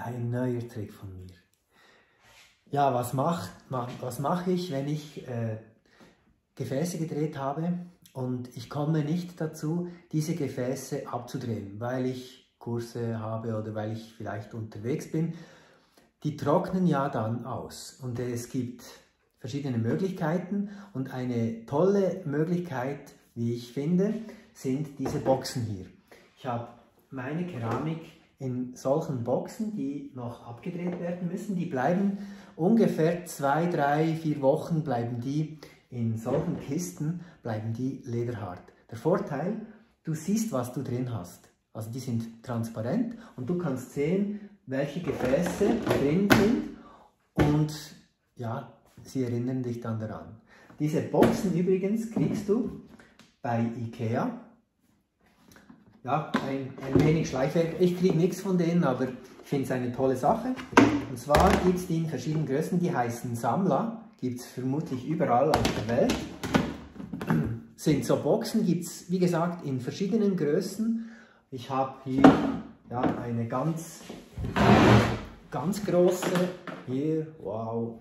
ein neuer Trick von mir. Ja, was mache ich, wenn ich Gefäße gedreht habe und ich komme nicht dazu, diese Gefäße abzudrehen, weil ich Kurse habe oder weil ich vielleicht unterwegs bin? Die trocknen ja dann aus und es gibt verschiedene Möglichkeiten und eine tolle Möglichkeit, wie ich finde, sind diese Boxen hier. Ich habe meine Keramik in solchen Boxen, die noch abgedreht werden müssen. Die bleiben ungefähr 2, 3, 4 Wochen bleiben die in solchen Kisten, bleiben die lederhart. Der Vorteil, du siehst, was du drin hast. Also die sind transparent und du kannst sehen, welche Gefäße drin sind und ja, sie erinnern dich dann daran. Diese Boxen übrigens kriegst du bei IKEA. Ja, ein wenig Schleichwerk. Ich kriege nichts von denen, aber ich finde es eine tolle Sache. Und zwar gibt es die in verschiedenen Größen, die heißen Samla. Gibt es vermutlich überall auf der Welt. Sind so Boxen, gibt es wie gesagt in verschiedenen Größen. Ich habe hier ja, eine ganz große, hier, wow.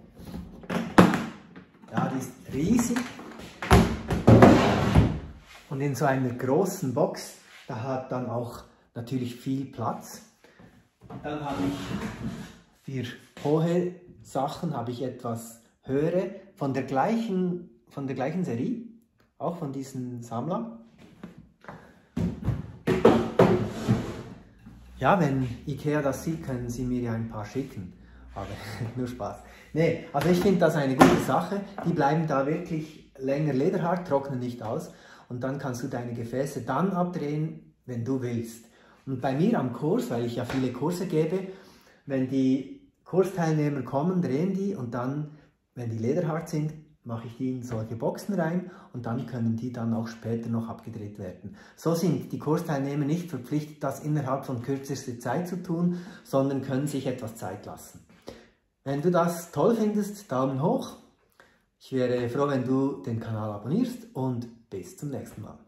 Ja, die ist riesig. Und in so einer großen Box, da hat dann auch natürlich viel Platz. Dann habe ich für hohe Sachen habe ich etwas höhere von der gleichen Serie, auch von diesen Sammlern. Ja, wenn IKEA das sieht, können sie mir ja ein paar schicken. Aber nur Spaß. Nee, also ich finde das eine gute Sache. Die bleiben da wirklich länger lederhart, trocknen nicht aus. Und dann kannst du deine Gefäße dann abdrehen, wenn du willst. Und bei mir am Kurs, weil ich ja viele Kurse gebe, wenn die Kursteilnehmer kommen, drehen die und dann, wenn die lederhart sind, mache ich die in solche Boxen rein und dann können die dann auch später noch abgedreht werden. So sind die Kursteilnehmer nicht verpflichtet, das innerhalb von kürzester Zeit zu tun, sondern können sich etwas Zeit lassen. Wenn du das toll findest, Daumen hoch. Ich wäre froh, wenn du den Kanal abonnierst und bis zum nächsten Mal.